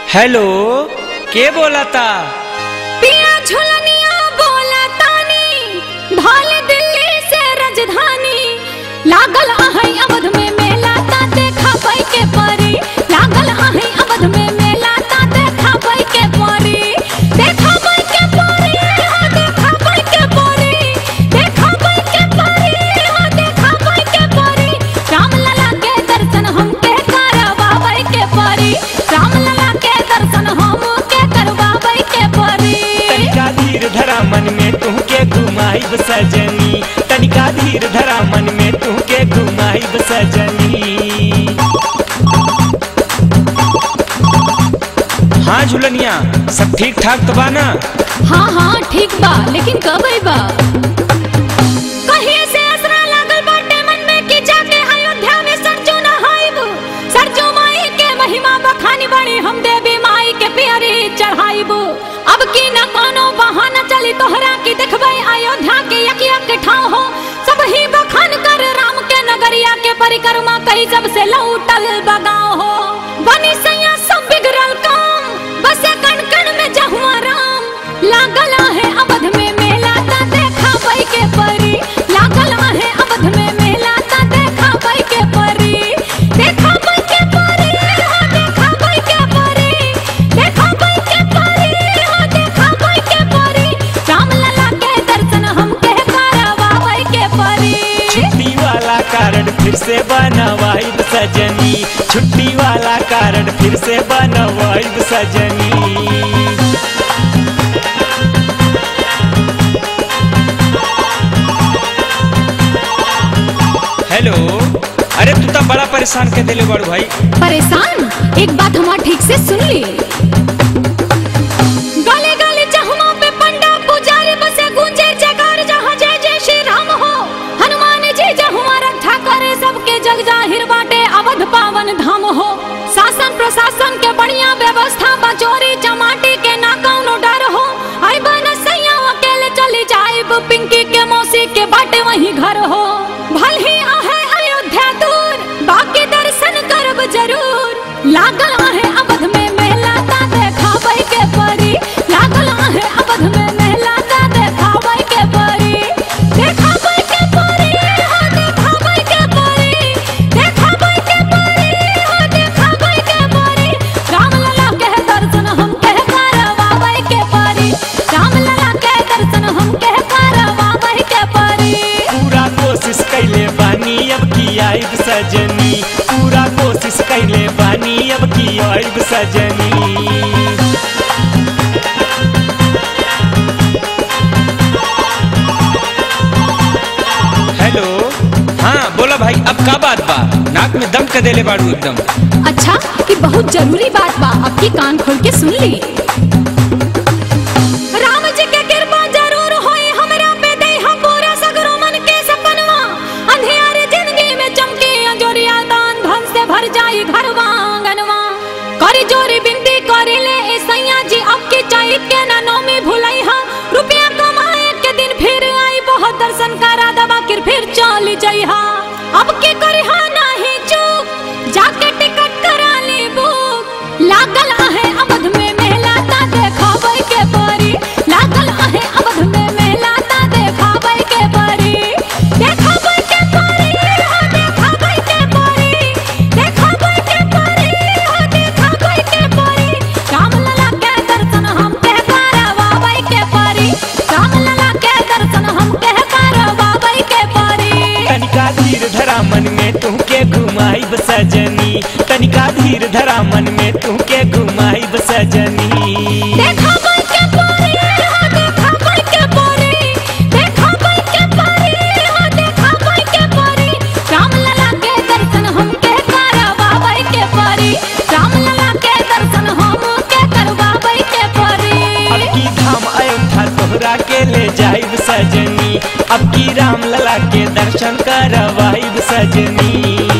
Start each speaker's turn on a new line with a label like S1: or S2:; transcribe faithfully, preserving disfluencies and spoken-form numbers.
S1: Hello, के बोला था?
S2: पिया झुलनिया बोला तानी, भाल दिल्ली से राजधानी। लागल आहै अवध में मेला ता देखा भाई के परी। लागल आहै अवध में मेला ता देखा भाई के परी। देखा भाई के परी, हाँ देखा भाई के परी। देखा भाई के परी, हाँ देखा भाई के परी। रामलला के दर्शन हमके करवावे के परी। रामलला के दर्शन हमके करवावे के परी।
S1: तनिका धीर धरा मन में तुहके घुमाइब सजनी। तनिका धीर धरा मन में तुहके घुमाइब सजनी। हाँ झुलनिया, सब ठीक ठाक तो बा ना?
S2: हाँ हाँ ठीक बा, लेकिन कब आइबा? कहीं से असरा लागल बाटे मन में कि जाके अयोध्या में सरजू नहाइब। सरजू माई के महिमा बखानी बड़ी, हम देवी माई के प्यारी चढ़ाइब। अब की न कोनो बहाना चली तोहरा की देखबै अयोध्या के यक यक ठाव हो। सब ही बखान कर राम के नगरिया के परिक्रमा कही सबसे लौटल बगाव हो। बनी सैया सब बिगड़ल काम, बसे कण कण में जहुआ राम। लागल है अवध में मेला ता देखा भाई के परी। लागल है अवध में मेला ता देखा भाई के परी। देखा भाई के परी, हाँ देखा भाई के परी। देखा भाई के परी, हाँ देखा भाई के परी। रामलला के दर्शन हमके करवावे के परी।
S1: छुट्टी वाला कार्ड फिर से बनवाइब सजनी। छुट्टी वाला कार्ड फिर से बनवाइब सजनी। हेलो, अरे तू तो बड़ा परेशान के दिले बड़ू भाई।
S2: परेशान? एक बात हमार ठीक से सुन ली। गले गले जहमा पे पंडा पुजारी बसे गूंजे जयकार जहाँ जय जय श्री राम हो। हनुमान जी जहुआ रक्षा करे सबके जग जाहिर बाटे अवध पावन धाम हो। शासन प्रशासन के बढ़िया व्यवस्था बा, चोरी चमाटी के ना कौनो डर हो। आई बन सैया अकेले चली जाइब, पिंकी के मौसी के बाटे वहीं घर हो। भल ही आहे अयोध्या दूर, बाकी दर्शन करब जरूर। लागल आहे अवध में मेला ता देखावे के परी। लागल आहे अवध में मेला ता देखावे के परी। देखावे के परी, हाँ देखावे के परी। देखावे के परी, हाँ देखावे के परी। रामलला के दर्शन हमके करवावे के परी। रामलला के दर्शन हमके करवावे के परी।
S1: पूरा कोशिश कैले बानी अब की आइब सजनी। पूरा कोशिश कैले बानी अब की आइब सजनी। हेलो, हाँ बोला भाई, अब का बात बा? नाक में दम के देले बाड़ू एकदम।
S2: अच्छा, कि बहुत जरूरी बात बा, आपकी कान खोल के सुन ली। राम जी के कृपा जरूर होई हमरा पे, दे हम पूरा सगरो मन के सपनवा। अंधियारे जिंदगी में चमके अंजोरिया, दान धन से भर जाई घरवा आंगनवा। करी जोरी बिनती करी ले ए सैया जी, अब की चाहिए के ना नौमी भुलई हा। रुपया कमाए के दिन फिर आई, बहुत दर्शन करा दबा किर फिर चली जाई हा। अब के करी हा नाही चूक, जाके टिकट करा ली बुक। लागल आहे अवध में मेला ता देखावे के परी। लागल आहे अवध में मेला ता देखावे के परी। देखावे के परी, हाँ देखावे के परी। देखावे के परी, हाँ देखावे के परी। रामलला के दर्शन हमके करवावे के परी। रामलला के दर्शन हमके करवावे के परी।
S1: तनिका धीर धरा मन में तुहके घुमाइब सजनी। तनिका धीर धरा मन में तुहके घुमाइब सजनी।
S2: देखावे के परी, हाँ देखावे के परी। देखावे के परी, हाँ देखावे के परी। रामलला के दर्शन हमके करवावे के परी। रामलला के दर्शन हमके करवावे के परी।
S1: अब की धाम अयोध्या तोहरा के ले जाइब सजनी। अब की रामलला के दर्शन करवाइब सजनी।